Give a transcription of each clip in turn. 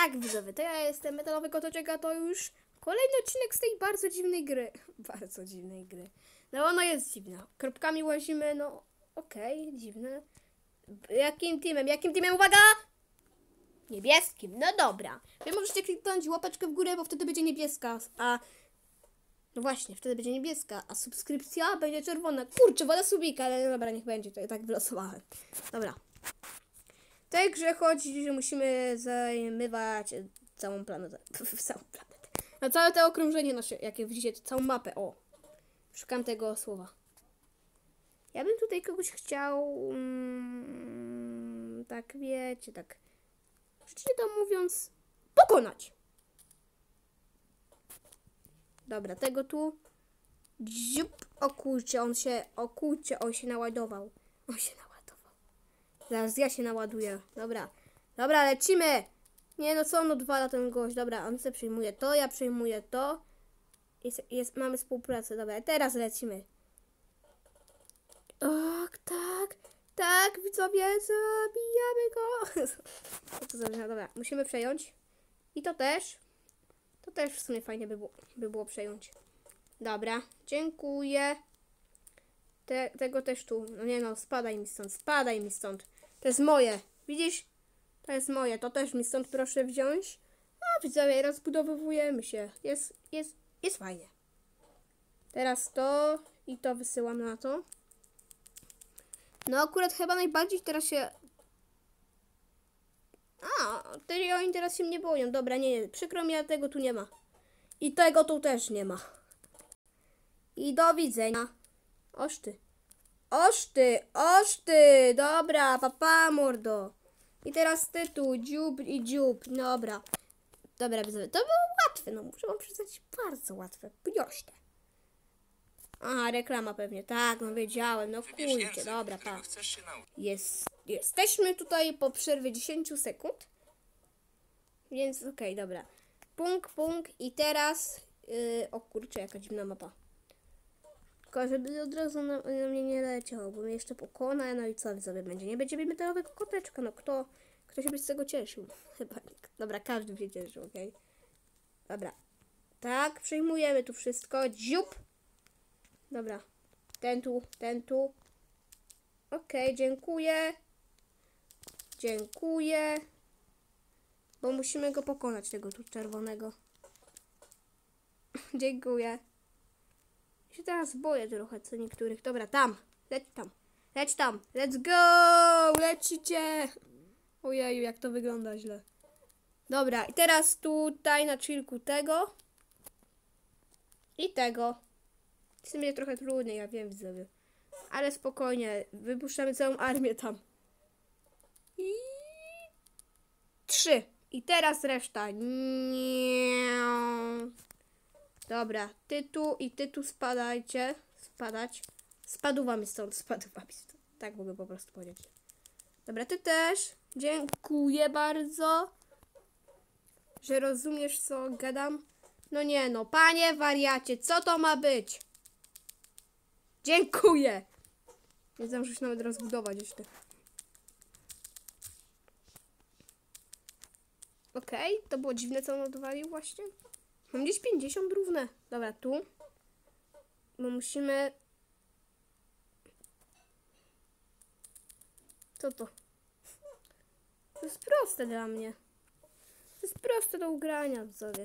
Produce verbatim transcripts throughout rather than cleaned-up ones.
Tak, widzowie, to ja jestem Metalowy Kotoczek, a to już kolejny odcinek z tej bardzo dziwnej gry. Bardzo dziwnej gry. No ona jest dziwna. Kropkami łazimy, no okej, okay, dziwne. Jakim teamem? Jakim teamem? Uwaga! Niebieskim, no dobra. Wy możecie kliknąć łapeczkę w górę, bo wtedy będzie niebieska, a... No właśnie, wtedy będzie niebieska, a subskrypcja będzie czerwona. Kurczę, woda subika, ale no dobra, niech będzie, to ja tak wylosowałem. Dobra. W tej grze chodzi, że musimy zajmować całą planetę. Całą planetę. No całe to okrążenie nasze, jakie widzicie, całą mapę. O, szukam tego słowa. Ja bym tutaj kogoś chciał, mm, tak wiecie, tak, życzliwie to mówiąc, pokonać. Dobra, tego tu. Dziup. O kurczę, on się, o kurczę, on się naładował. On się naładował. Zaraz ja się naładuję. Dobra. Dobra, lecimy. Nie no, co on odwala ten gość. Dobra, on sobie przyjmuje to, ja przyjmuję to. Jest, jest, mamy współpracę. Dobra, teraz lecimy. Och, tak. Tak, widzowie, zabijamy go. to zabijamy. Dobra, musimy przejąć. I to też. To też w sumie fajnie by było, by było przejąć. Dobra, dziękuję. Te, tego też tu. No nie no, spadaj mi stąd, spadaj mi stąd. To jest moje. Widzisz? To jest moje. To też mi stąd proszę wziąć. A widzowie, rozbudowujemy się. Jest, jest, jest fajnie. Teraz to i to wysyłam na to. No akurat chyba najbardziej teraz się... A, te oni teraz się mnie boją. Dobra, nie, nie. Przykro mi, ale tego tu nie ma. I tego tu też nie ma. I do widzenia. Oż ty. Oż ty, oż ty. Dobra, papa mordo. I teraz ty tu, dziób i dziób. Dobra. Dobra, widzowie, to było łatwe. No muszę wam przyznać, bardzo łatwe. Proste. Aha, reklama pewnie. Tak, no wiedziałem. No kurczę, dobra, tak. Jest, jesteśmy tutaj po przerwie dziesięciu sekund. Więc okej, okay, dobra. Punkt, punkt i teraz... Yy, o kurczę, jaka dziwna mapa. Tylko żeby od razu na, na mnie nie leciał, bo mnie jeszcze pokona, no i co widzowie będzie? Nie będzie metalowego koteczka, no kto, kto się by z tego cieszył? Chyba nikt. Dobra, każdy się cieszył, okej? Okay? Dobra. Tak, przyjmujemy tu wszystko. Dziób! Dobra. Ten tu, ten tu. Okej, okay, dziękuję. Dziękuję. Bo musimy go pokonać, tego tu czerwonego. Dziękuję. Ja się teraz boję trochę co niektórych. Dobra, tam. Leć tam. Leć tam. Let's go! Lecicie! Ojeju, jak to wygląda źle. Dobra, i teraz tutaj na chillku tego. I tego. W sumie trochę trudniej, ja wiem, widzowie. Ale spokojnie. Wypuszczamy całą armię tam. I... Trzy. I teraz reszta. Nie. Dobra, ty tu i ty tu spadajcie. Spadać. Spadł wam stąd, spadł wam stąd. Tak mogę po prostu powiedzieć. Dobra, ty też. Dziękuję bardzo, że rozumiesz, co gadam. No nie no, panie wariacie, co to ma być? Dziękuję. Nie zdążysz nawet rozbudować jeszcze. Okej, okay, to było dziwne, co on odwalił właśnie. Mam gdzieś pięćdziesiąt równe. Dobra, tu. Bo musimy... Co to? To jest proste dla mnie. To jest proste do ugrania, widzowie.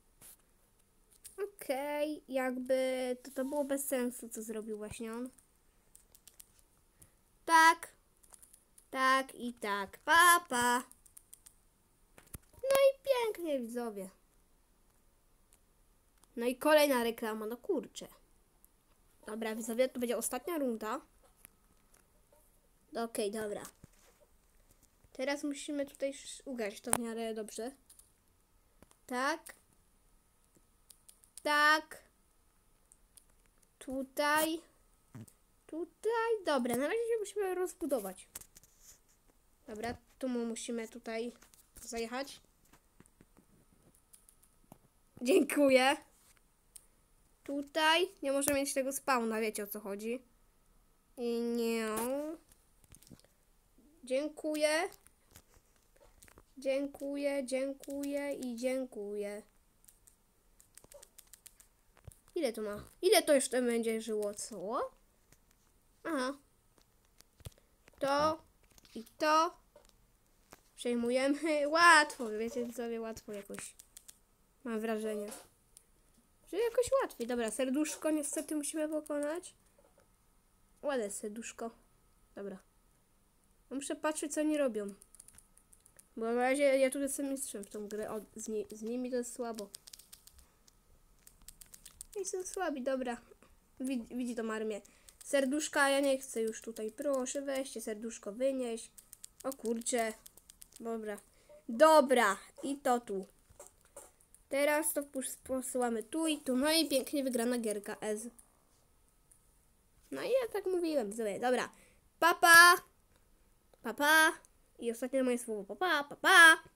Okej, okay, jakby... To, to było bez sensu, co zrobił właśnie on. Tak. Tak i tak. Pa, pa. No i pięknie, widzowie. No i kolejna reklama, no kurczę. Dobra, widzowie, to będzie ostatnia runda. Okej, okay, dobra. Teraz musimy tutaj ugrać to w miarę dobrze. Tak. Tak. Tutaj. Tutaj. Dobra, na razie się musimy rozbudować. Dobra, tu musimy tutaj zajechać. Dziękuję. Tutaj nie możemy mieć tego spawna, wiecie o co chodzi. I nie. Dziękuję. Dziękuję, dziękuję i dziękuję. Ile to ma? Ile to jeszcze będzie żyło? Co? Aha. To i to. Przejmujemy. Łatwo, wiecie sobie, łatwo jakoś. Mam wrażenie, że jakoś łatwiej. Dobra, serduszko niestety musimy pokonać. Ładne serduszko. Dobra. Muszę patrzeć, co oni robią. Bo na razie ja tu jestem mistrzem w tą grę. O, z, ni z nimi to jest słabo. I są słabi, dobra. Wid widzi tą armię. Serduszka, ja nie chcę już tutaj. Proszę, weźcie serduszko, wynieś. O kurczę. Dobra. Dobra. I to tu. Teraz to posyłamy tu i tu. No i pięknie wygrana gierka Ez. No i ja tak mówiłem sobie. Dobra. Papa. Papa. I ostatnie moje słowo. Papa, papa.